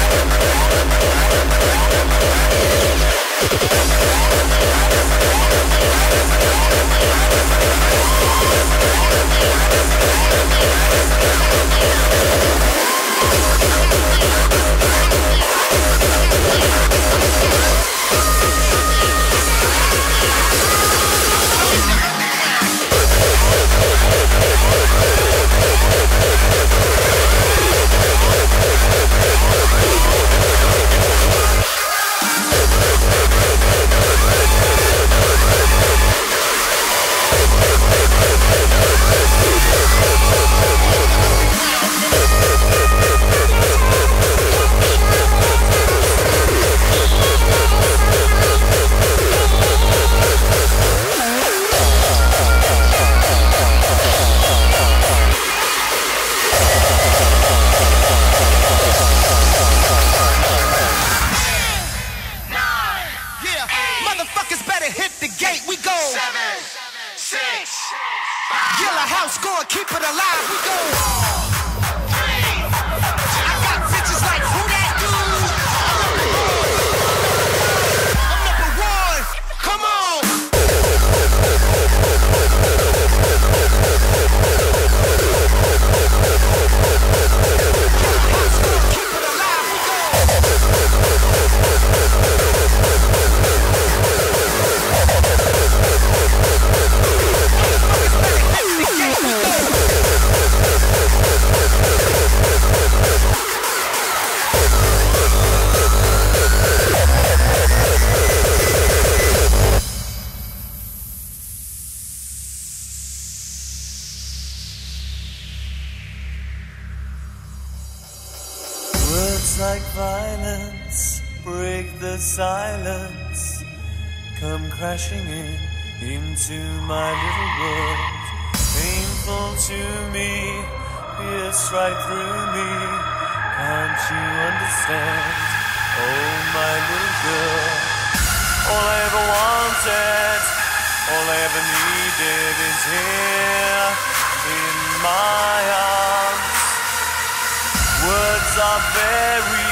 Like violence, break the silence, come crashing into my little world. Painful to me, pierce right through me. Can't you understand? Oh, my little girl. All I ever wanted, all I ever needed is here in my arms. Words are very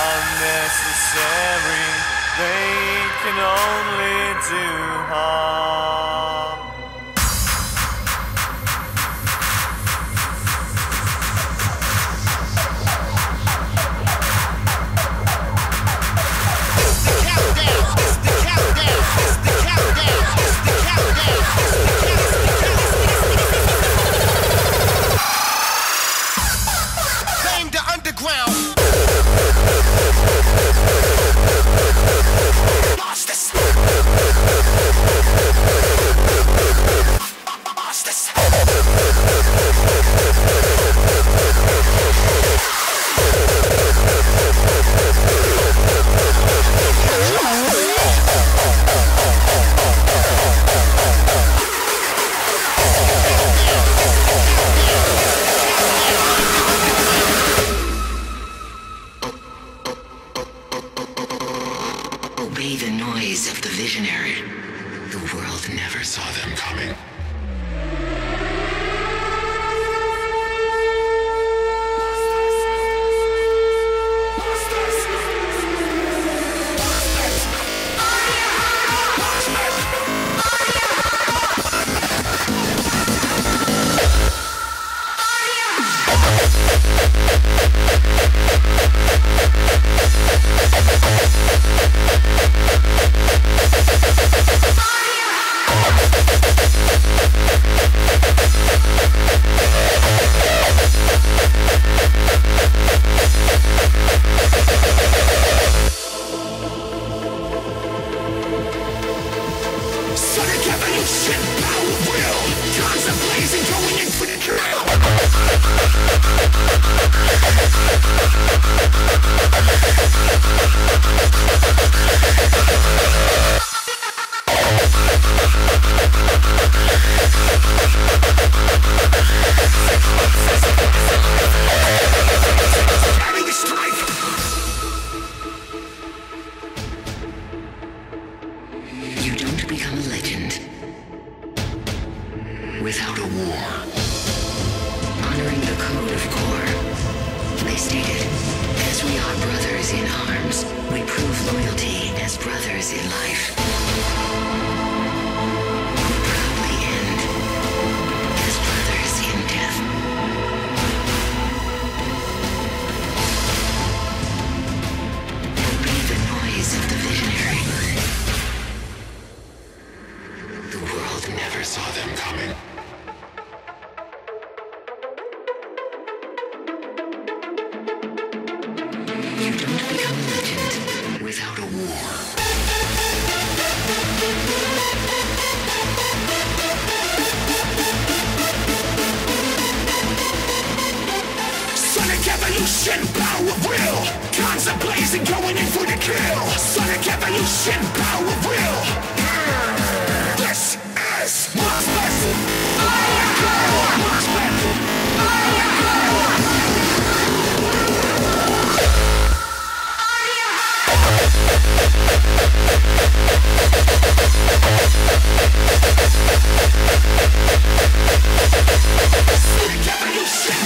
unnecessary. They can only do harm. It's the countdown. It's the countdown. It's the countdown. It's the countdown. Fame the underground. Obey the noise of the visionary. The world never saw them coming. You don't become a legend without a war. Honoring the code of core They stated, as we are brothers in arms, we prove loyalty as brothers in life. We proudly end as brothers in death. Obey the noise of the visionary. The world never saw them coming. You don't become a legend without a war. Sonic evolution, power of will. Guns are blazing, going in for the kill. Sonic evolution, power of will. This is Mars Best. Mars Best. Sonic evolution.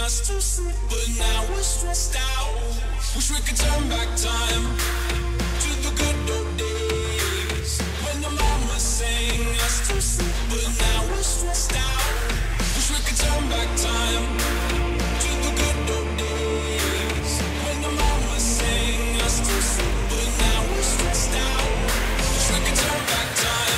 us to sleep, but now we're stressed out. Wish we could turn back time to the good old days when the mama sang us to sleep, but now we're stressed out. Wish we could turn back time to the good old days when the mama sang us to sleep, but now we're stressed out. Wish we could turn back time.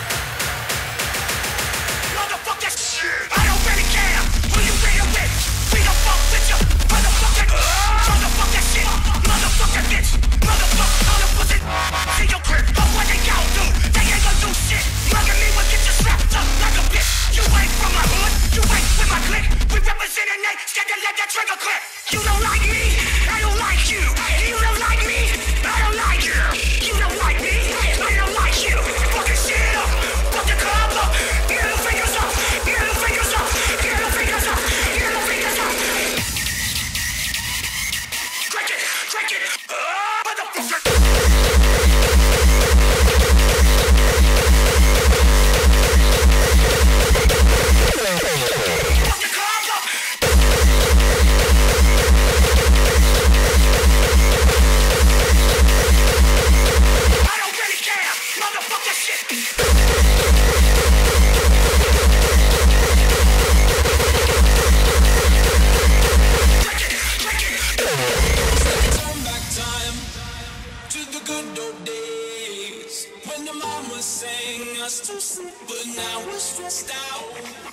Motherfucker, I don't really care who you real with. We don't fuck with you, motherfucker shit, motherfucker bitch, motherfucker all the pussy. See your crib, but what they gon' do? They ain't gon' do shit. Mugging me will get you strapped up like a bitch. You ain't from my hood, you ain't with my clique. We representin' Nate, scared to let that trigger click. You don't like me, I don't like you. You don't like me, I don't like you. You don't like me, I don't like you. Fucking shit up, fuck the club up. Middle fingers up, middle fingers up, middle fingers up, middle fingers up. Crank it, motherfucker. To sleep, but now we're stressed out.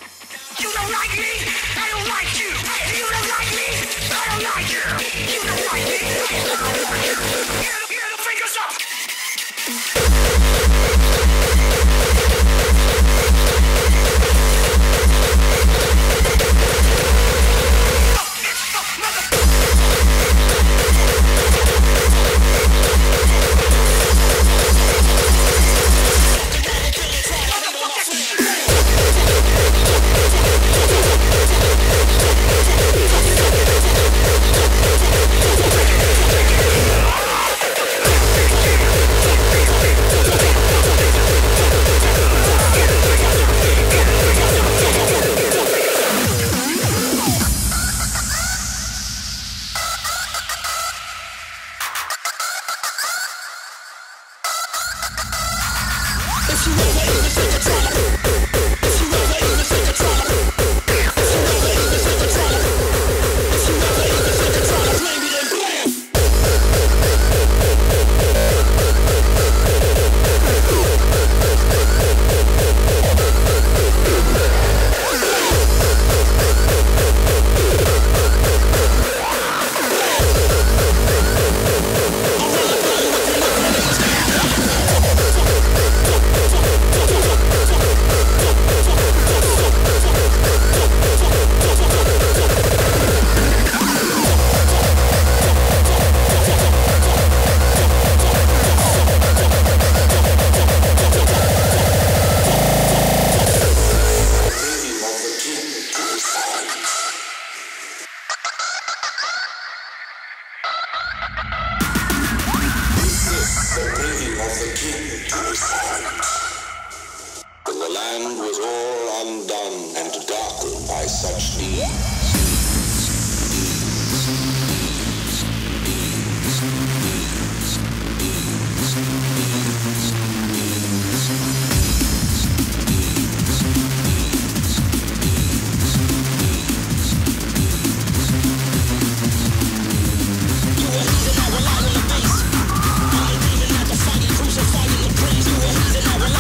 You don't like me, I don't like you. You don't like me, I don't like you. You don't like me, I don't like you. Middle fingers up.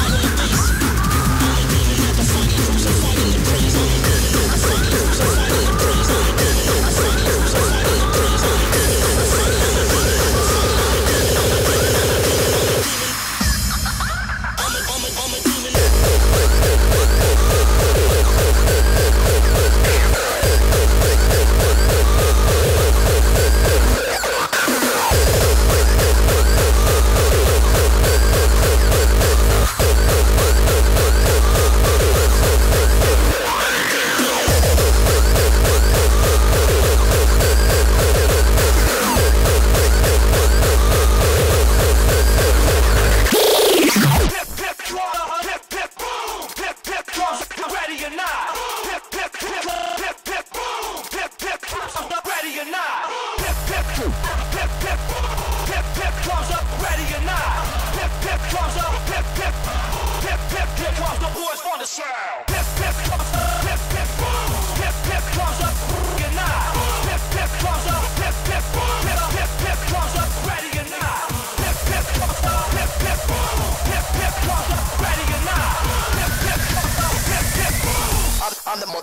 Fighting the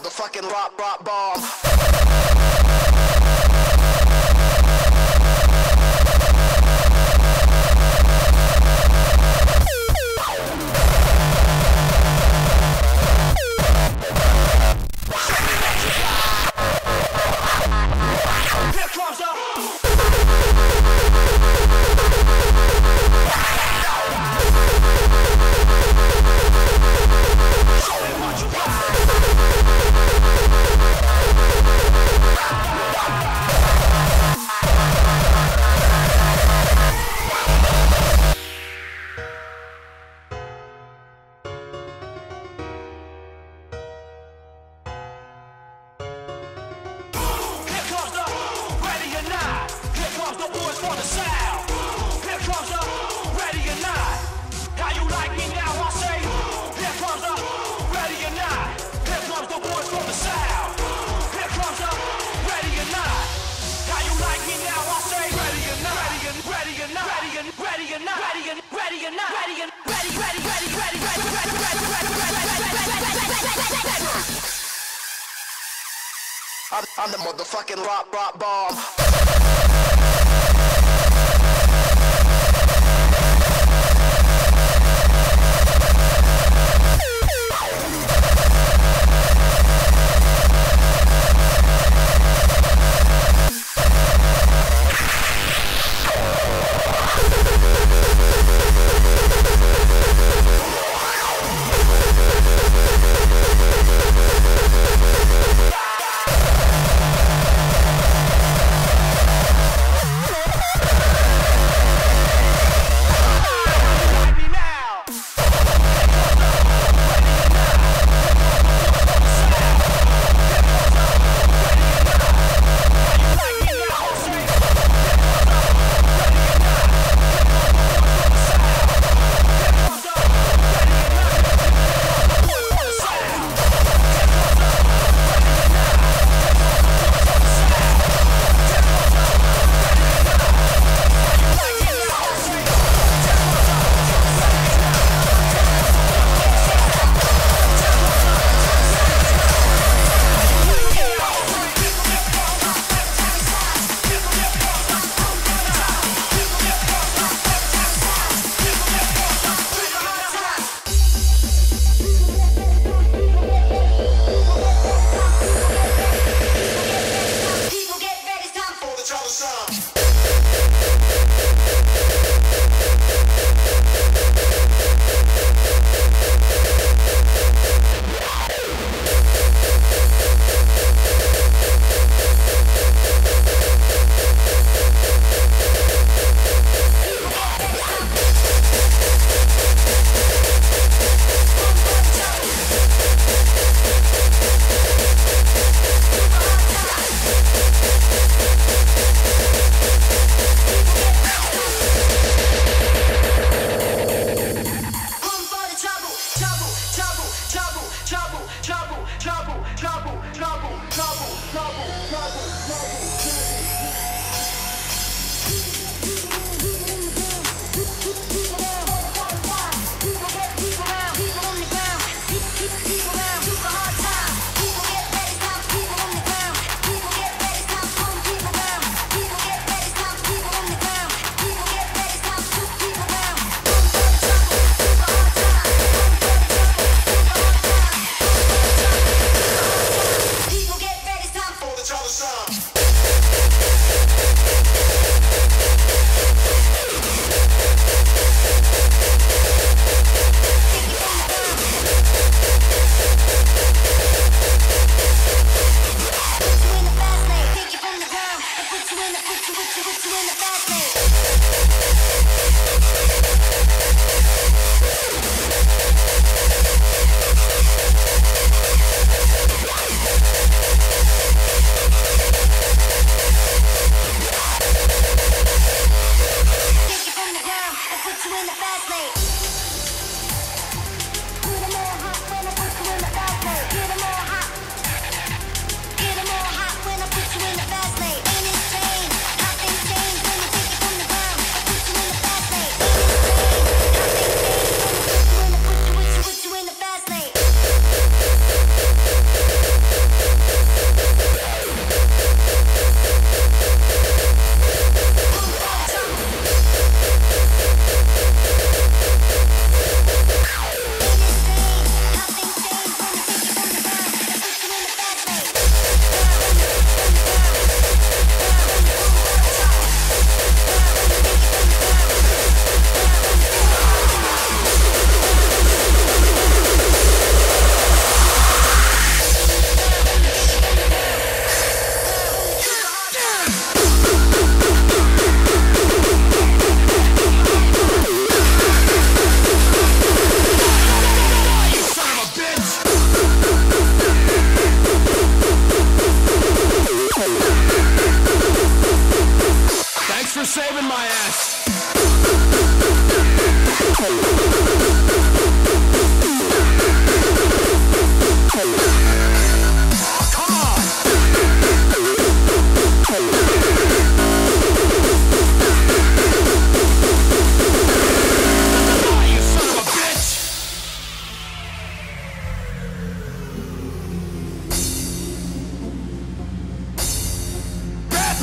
motherfucking rock bomb. I'm the motherfucking rock bomb. Sound.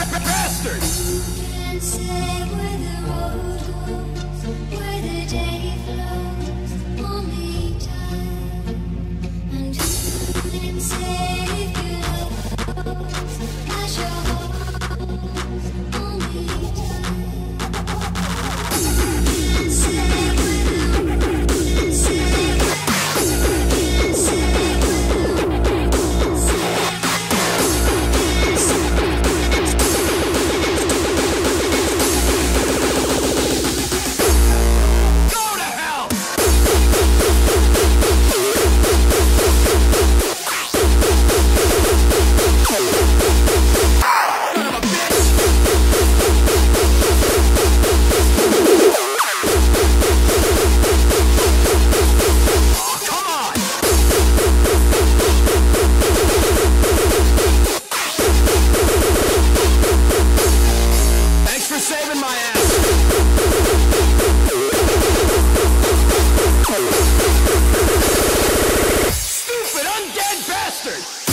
bastard! Can't say where the road goes, where the day flows, only time. And who can say if you love goes, as your heart goes, only time. Can't say where the road goes, can't say saving my ass! Stupid undead bastard!